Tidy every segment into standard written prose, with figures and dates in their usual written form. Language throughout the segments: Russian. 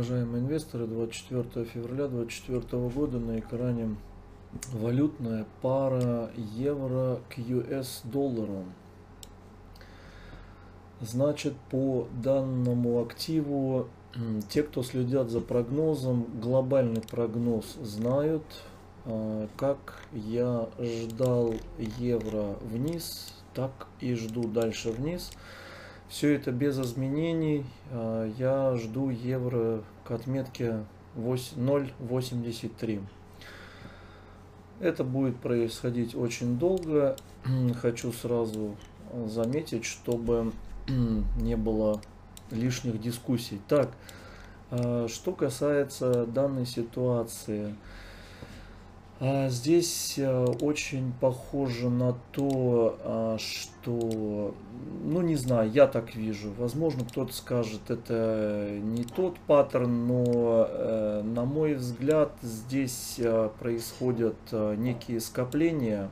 Уважаемые инвесторы, 24 февраля 2024 года на экране валютная пара евро к US доллару. Значит, по данному активу, те, кто следят за прогнозом, глобальный прогноз знают. Как я ждал евро вниз, так и жду дальше вниз. Все это без изменений. Я жду евро к отметке 0.83. Это будет происходить очень долго. Хочу сразу заметить, чтобы не было лишних дискуссий. Так, что касается данной ситуации. Здесь очень похоже на то, что, ну не знаю, я так вижу. Возможно, кто-то скажет, это не тот паттерн, но на мой взгляд здесь происходят некие скопления.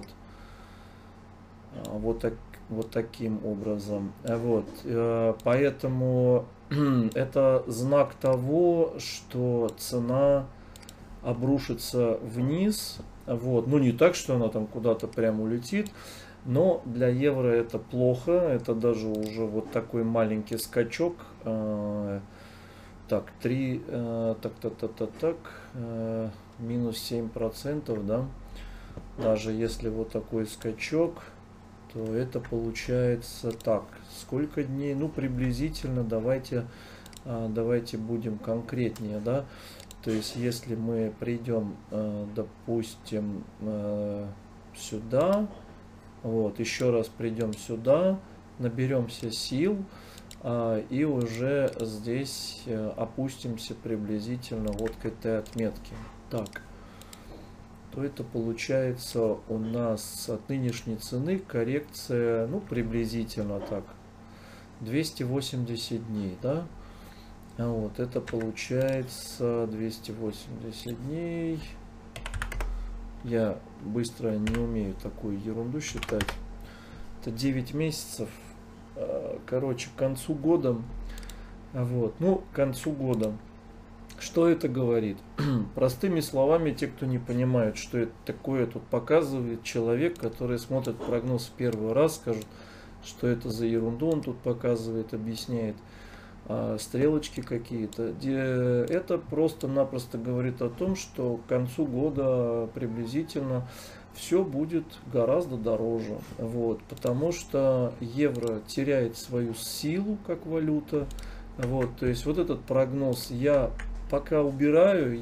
Вот таким образом. Поэтому это знак того, что цена обрушится вниз. Ну не так, что она там куда-то прям улетит, но для евро это плохо. Это даже уже вот такой маленький скачок. Так, минус 7%, да. Даже если вот такой скачок, то это получается так. Сколько дней? Ну, приблизительно, давайте будем конкретнее, да. То есть, если мы придем, допустим, сюда, еще раз придем сюда, наберемся сил, и уже здесь опустимся приблизительно вот к этой отметке. Так, то это получается у нас от нынешней цены коррекция, ну, приблизительно так, 280 дней, да. Это получается 280 дней. Я быстро не умею такую ерунду считать. Это 9 месяцев. Короче, к концу года. К концу года. Что это говорит? Простыми словами, те, кто не понимают, что это такое, тут показывает человек, который смотрит прогноз в первый раз, скажет, что это за ерунду он тут показывает, объясняет. Стрелочки какие-то. Это просто-напросто говорит о том, что к концу года приблизительно все будет гораздо дороже. Потому что евро теряет свою силу как валюта. То есть вот этот прогноз я пока убираю.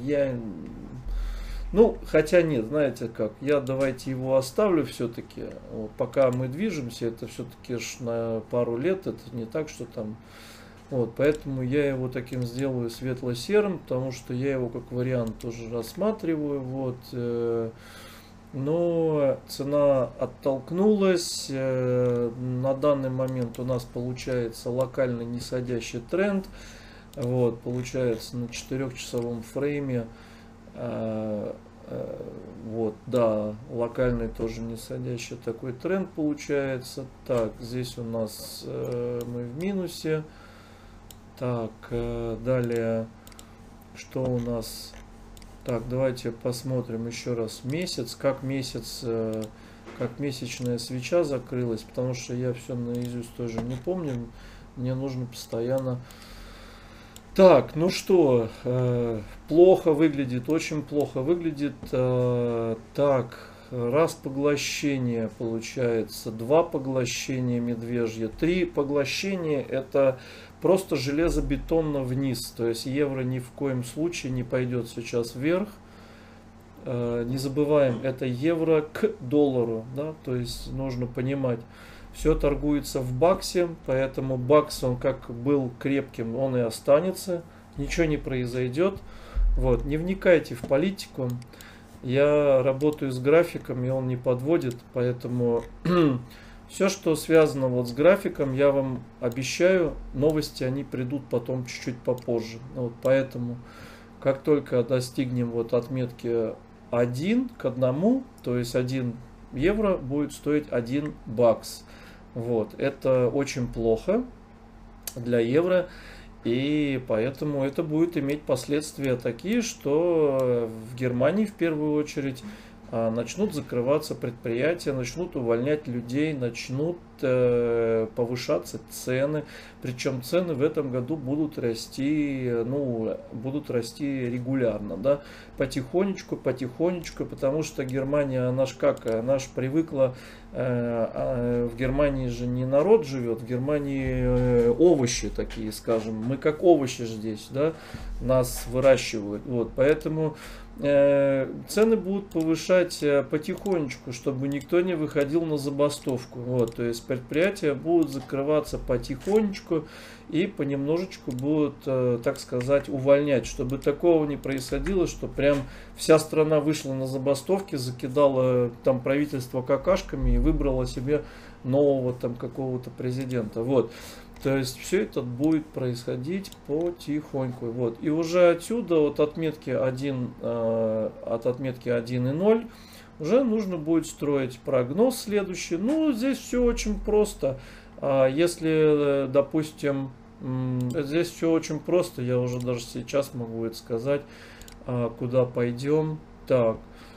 Хотя нет, знаете как, давайте его оставлю все-таки. Пока мы движемся, это все-таки на пару лет, это не так, что там. Поэтому я его таким сделаю светло-серым, потому что я его как вариант тоже рассматриваю. Но цена оттолкнулась. На данный момент у нас получается локальный нисходящий тренд. Получается на 4-часовом фрейме. Да, локальный тоже нисходящий такой тренд получается. Так, здесь у нас мы в минусе. Так, далее, что у нас? Так, давайте посмотрим еще раз месяц, как месячная свеча закрылась, потому что я все наизусть тоже не помню, мне нужно постоянно. Так, ну что, плохо выглядит, очень плохо выглядит. Так, раз поглощение получается, 2 поглощения медвежье, 3 поглощения, это просто железобетонно вниз. То есть евро ни в коем случае не пойдет сейчас вверх. Не забываем, это евро к доллару, да, то есть нужно понимать, все торгуется в баксе, поэтому бакс, он как был крепким, он и останется, ничего не произойдет. Не вникайте в политику. Я работаю с графиком, и он не подводит, поэтому все, что связано с графиком, я вам обещаю, новости, они придут потом чуть-чуть попозже. Поэтому, как только достигнем отметки 1 к 1, то есть 1 евро будет стоить 1 бакс. Это очень плохо для евро. И поэтому это будет иметь последствия такие, что в Германии в первую очередь начнут закрываться предприятия, начнут увольнять людей, начнут повышаться цены. Причем цены в этом году будут расти, ну, будут расти регулярно, да, потихонечку, потому что Германия, она ж как, она ж привыкла, в Германии же не народ живет, в Германии овощи такие, скажем, мы как овощи здесь, да, нас выращивают, вот, поэтому цены будут повышать потихонечку, чтобы никто не выходил на забастовку. Вот, то есть предприятия будут закрываться потихонечку и понемножечку будут, так сказать, увольнять, чтобы такого не происходило, что прям вся страна вышла на забастовки, закидала там правительство какашками и выбрала себе нового там какого-то президента. Вот. То есть все это будет происходить потихоньку. Вот. И уже отсюда от отметки 1, от отметки 1 и 0 уже нужно будет строить прогноз следующий. Ну, здесь все очень просто. Если, допустим, здесь все очень просто, я уже даже сейчас могу это сказать, куда пойдем. Так,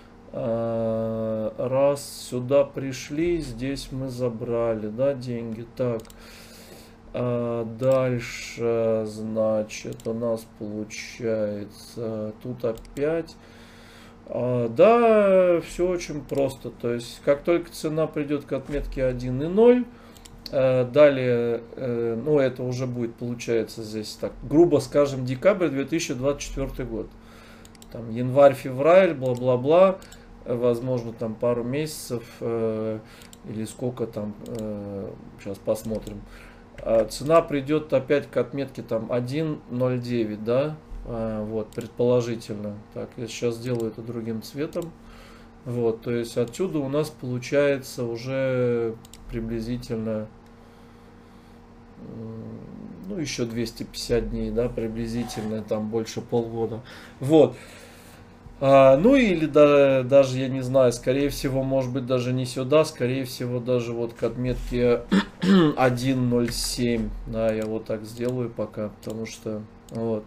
раз сюда пришли, здесь мы забрали, да, деньги. Так. Дальше, значит, у нас получается тут опять. Да, все очень просто. То есть, как только цена придет к отметке 1 и 0, далее, ну, это уже будет, получается, здесь так, грубо скажем, декабрь 2024 год. Там январь-февраль, бла-бла-бла, возможно, там пару месяцев или сколько там, сейчас посмотрим. Цена придет опять к отметке там 1.09, да, вот, предположительно. Так, я сейчас сделаю это другим цветом. Вот, то есть отсюда у нас получается уже приблизительно, ну, еще 250 дней, да, приблизительно, там больше полгода. Вот. Ну или даже, я не знаю, скорее всего, может быть, даже не сюда, скорее всего, даже вот к отметке 1.07. Да, я вот так сделаю пока, потому что вот.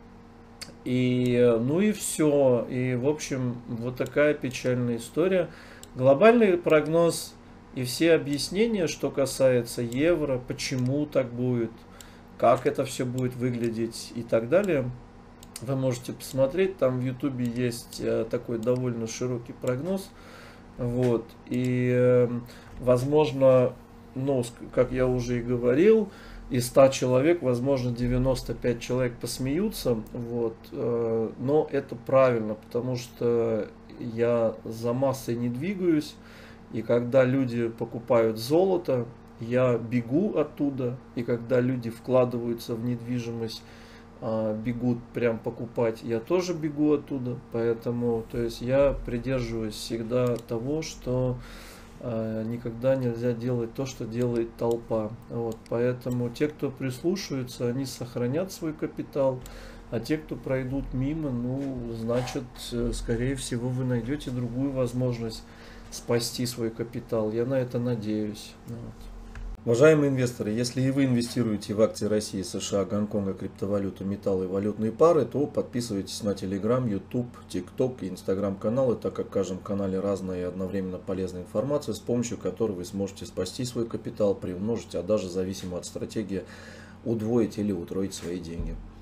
И, ну и все. И, в общем, вот такая печальная история. Глобальный прогноз и все объяснения, что касается евро, почему так будет, как это все будет выглядеть и так далее, вы можете посмотреть, там в ютубе есть такой довольно широкий прогноз, вот, и возможно, ну, как я уже и говорил, из 100 человек, возможно, 95 человек посмеются, вот, но это правильно, потому что я за массой не двигаюсь, и когда люди покупают золото, я бегу оттуда, и когда люди вкладываются в недвижимость, бегут прям покупать, я тоже бегу оттуда, поэтому, то есть я придерживаюсь всегда того, что никогда нельзя делать то, что делает толпа, вот, поэтому те, кто прислушаются, они сохранят свой капитал, а те, кто пройдут мимо, ну, значит, скорее всего, вы найдете другую возможность спасти свой капитал, я на это надеюсь, вот. Уважаемые инвесторы, если и вы инвестируете в акции России, США, Гонконга, криптовалюту, металлы и валютные пары, то подписывайтесь на Telegram, YouTube, TikTok и Instagram каналы, так как в каждом канале разная и одновременно полезная информация, с помощью которой вы сможете спасти свой капитал, приумножить, а даже зависимо от стратегии удвоить или утроить свои деньги.